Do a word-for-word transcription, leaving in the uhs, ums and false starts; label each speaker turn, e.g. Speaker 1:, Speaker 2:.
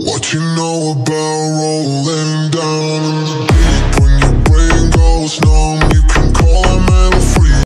Speaker 1: What you know about rolling down in the deep when your brain goes no